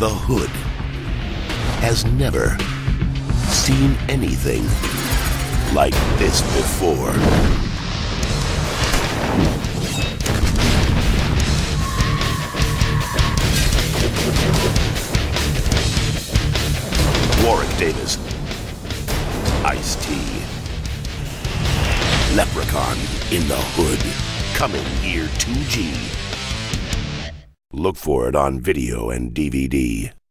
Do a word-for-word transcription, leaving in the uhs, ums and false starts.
The Hood has never seen anything like this before. Warwick Davis, Ice-T, Leprechaun in the Hood, coming year two G. Look for it on video and D V D.